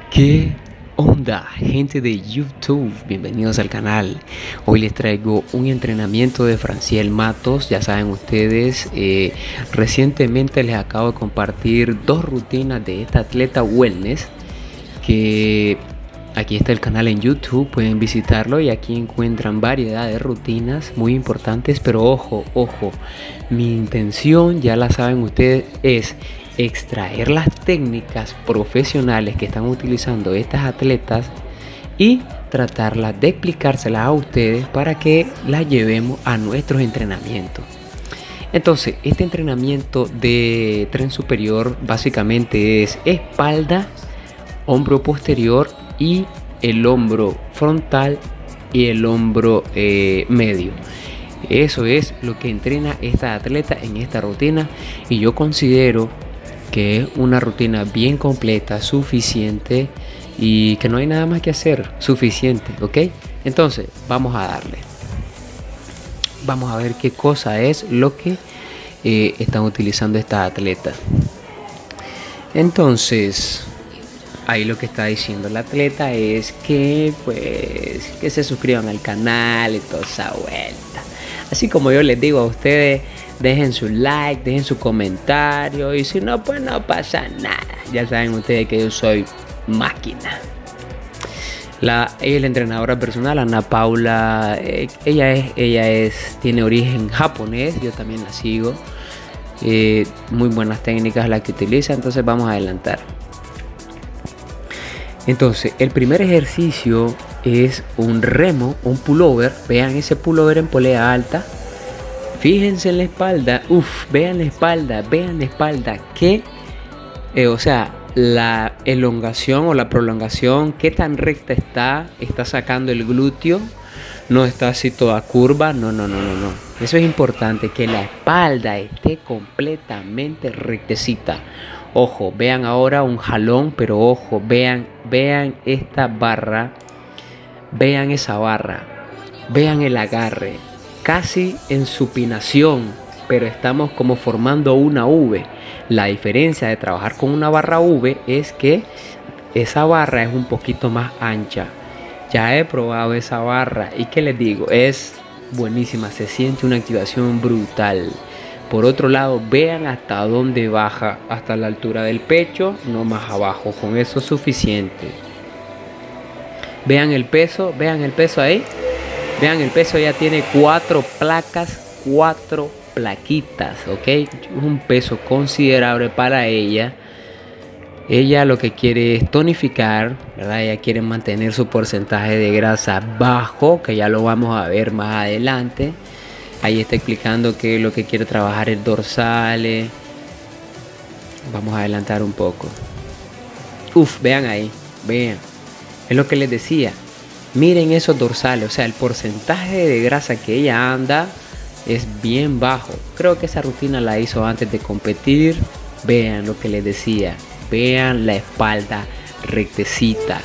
¿Qué onda, gente de YouTube? Bienvenidos al canal. Hoy les traigo un entrenamiento de Franciel Matos. Ya saben ustedes, recientemente les acabo de compartir dos rutinas de esta atleta wellness, que aquí está el canal en YouTube, pueden visitarlo y aquí encuentran variedad de rutinas muy importantes. Pero ojo, mi intención, ya la saben ustedes, es extraer las técnicas profesionales que están utilizando estas atletas y tratarlas de explicárselas a ustedes para que las llevemos a nuestros entrenamientos. Entonces, este entrenamiento de tren superior básicamente es espalda, hombro posterior y el hombro frontal y el hombro medio. Eso es lo que entrena esta atleta en esta rutina, y yo considero que es una rutina bien completa, suficiente, y que no hay nada más que hacer, suficiente, ¿ok? Entonces, vamos a darle. Vamos a ver qué cosa es lo que están utilizando estas atletas. Entonces, ahí lo que está diciendo la atleta es que, pues, que se suscriban al canal y toda esa vuelta. Así como yo les digo a ustedes, dejen su like, dejen su comentario, y si no, pues no pasa nada. Ya saben ustedes que yo soy máquina. Ella es la entrenadora personal, Ana Paula. Ella tiene origen japonés, yo también la sigo. Muy buenas técnicas las que utiliza. Entonces vamos a adelantar. Entonces, el primer ejercicio es un remo, un pullover. Vean ese pullover en polea alta. Fíjense en la espalda. Vean la espalda. Que, la elongación o la prolongación, qué tan recta está sacando el glúteo. No está así toda curva. No. Eso es importante, que la espalda esté completamente rectecita. Ojo, vean ahora un jalón, pero ojo, vean esta barra. Vean esa barra. Vean el agarre. Casi en supinación, pero estamos como formando una V. La diferencia de trabajar con una barra V es que esa barra es un poquito más ancha. Ya he probado esa barra y ¿qué les digo? Es buenísima, se siente una activación brutal. Por otro lado, vean hasta dónde baja, hasta la altura del pecho, no más abajo. Con eso es suficiente. Vean el peso ahí. Vean el peso, ya tiene 4 placas, 4 plaquitas, ¿ok? Es un peso considerable para ella. Ella lo que quiere es tonificar, ¿verdad? Ella quiere mantener su porcentaje de grasa bajo, que ya lo vamos a ver más adelante. Ahí está explicando que lo que quiere trabajar es dorsales. Vamos a adelantar un poco. Vean ahí, vean. Es lo que les decía. Miren esos dorsales, o sea, el porcentaje de grasa que ella anda es bien bajo. Creo que esa rutina la hizo antes de competir. Vean lo que les decía. Vean la espalda rectecita.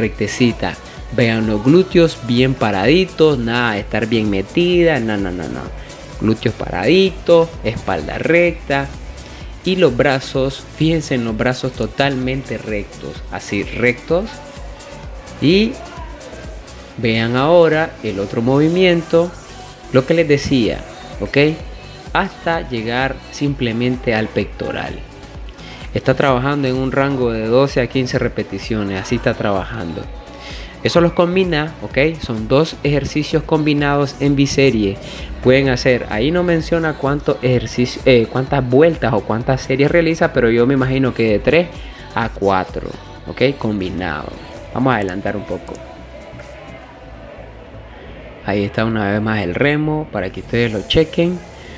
Vean los glúteos bien paraditos, nada de estar bien metida, no. Glúteos paraditos, espalda recta. Y los brazos, fíjense en los brazos totalmente rectos, así rectos. Y vean ahora el otro movimiento, lo que les decía, ¿ok? Hasta llegar simplemente al pectoral. Está trabajando en un rango de 12 a 15 repeticiones, así está trabajando. Eso los combina, ¿ok? Son 2 ejercicios combinados en biserie. Pueden hacer, ahí no menciona cuántos ejercicios, cuántas vueltas o cuántas series realiza, pero yo me imagino que de 3 a 4, ¿ok? Combinado. Vamos a adelantar un poco. Ahí está una vez más el remo para que ustedes lo chequen.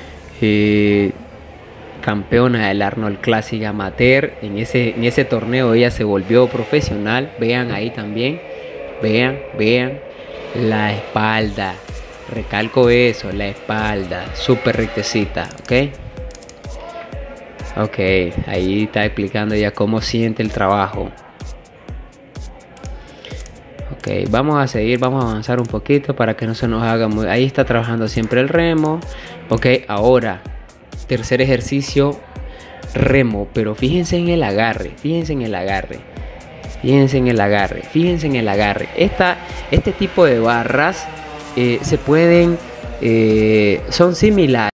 Campeona del Arnold Classic Amateur. En ese torneo ella se volvió profesional. Vean ahí también. Vean la espalda. Recalco eso, la espalda. Súper rectecita, ¿ok? Ahí está explicando ya cómo siente el trabajo. Ok, vamos a seguir, vamos a avanzar un poquito para que no se nos haga muy... Ahí está trabajando siempre el remo. Ok, ahora, tercer ejercicio, remo. Pero fíjense en el agarre, Fíjense en el agarre, fíjense en el agarre. Este tipo de barras se pueden, son similares.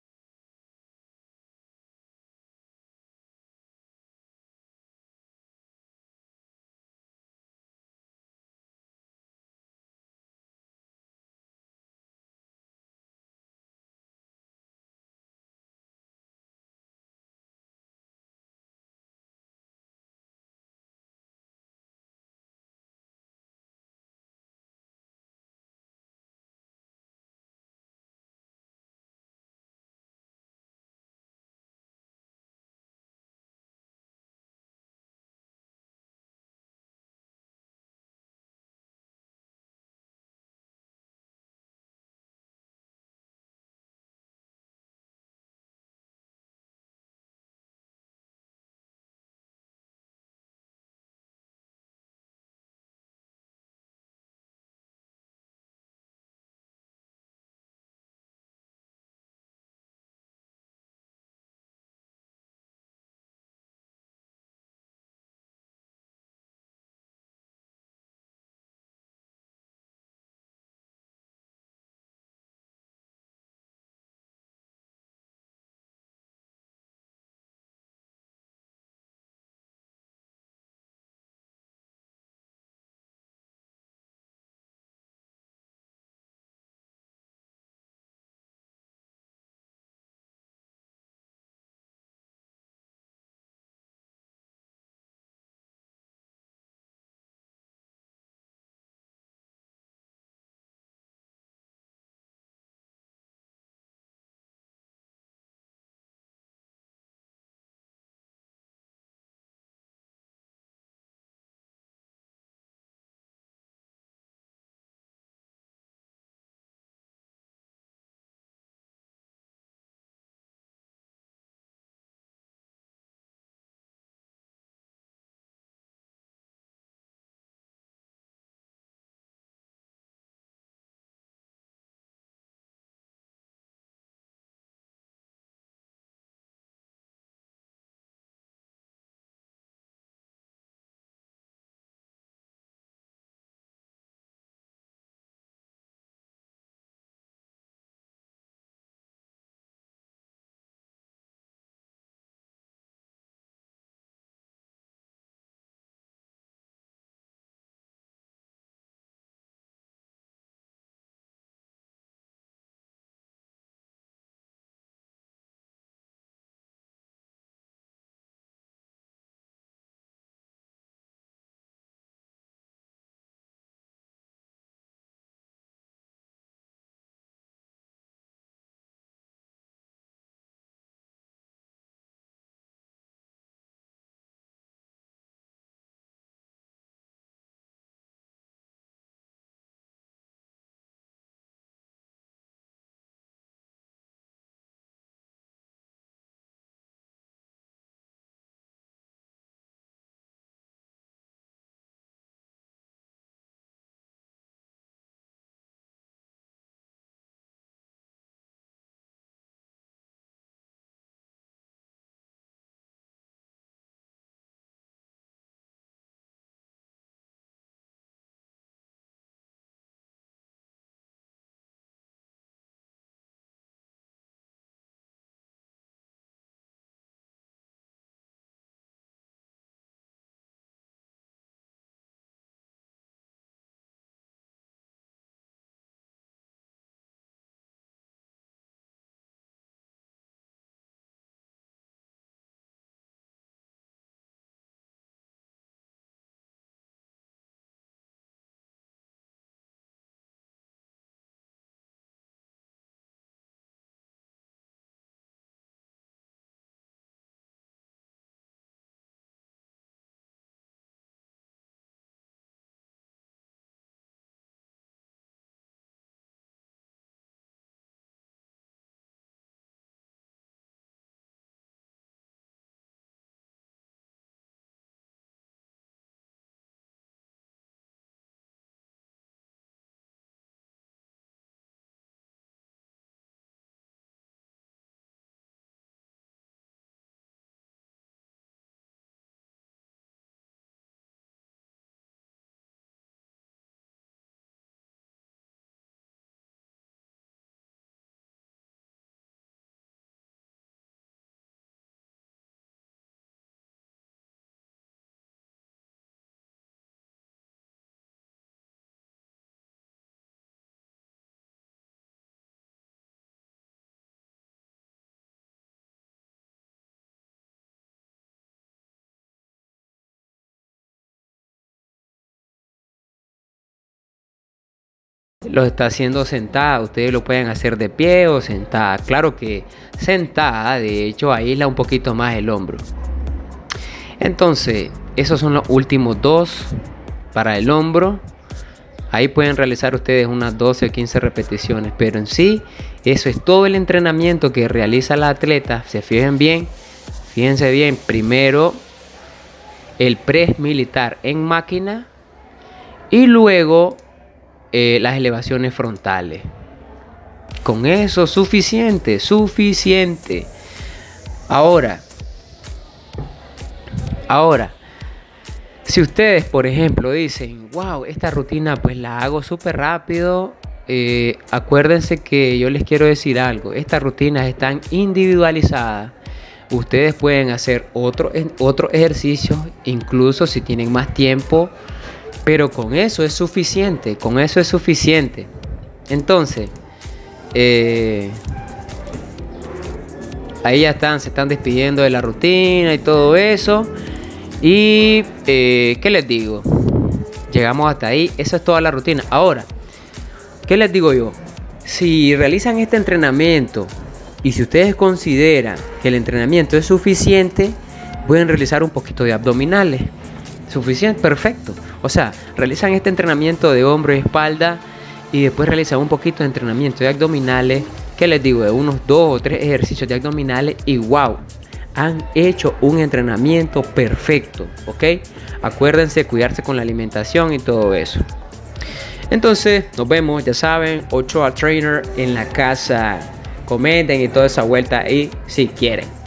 lo está haciendo sentada. Ustedes lo pueden hacer de pie o sentada. Claro que sentada, de hecho, aísla un poquito más el hombro. Entonces, esos son los últimos 2 para el hombro. Ahí pueden realizar ustedes unas 12 o 15 repeticiones. Pero en sí, eso es todo el entrenamiento que realiza la atleta. Se fijen bien, fíjense bien. Primero, el press militar en máquina. Y luego, las elevaciones frontales. Con eso, suficiente. Ahora, si ustedes, por ejemplo, dicen, wow, esta rutina pues la hago súper rápido, acuérdense que yo les quiero decir algo. Estas rutinas están individualizadas. Ustedes pueden hacer otro ejercicio, incluso si tienen más tiempo, pero con eso es suficiente. Entonces, ahí ya se están despidiendo de la rutina y todo eso. Y ¿qué les digo? Llegamos hasta ahí. Esa es toda la rutina. Ahora, ¿qué les digo yo? Si realizan este entrenamiento y si ustedes consideran que el entrenamiento es suficiente, pueden realizar un poquito de abdominales. Suficiente, perfecto. O sea, realizan este entrenamiento de hombro y espalda y después realizan un poquito de entrenamiento de abdominales. ¿Qué les digo? De unos 2 o 3 ejercicios de abdominales y wow, han hecho un entrenamiento perfecto, ¿ok? Acuérdense cuidarse con la alimentación y todo eso. Entonces, nos vemos, ya saben, Ochoa Trainer en la casa. Comenten y toda esa vuelta ahí si quieren.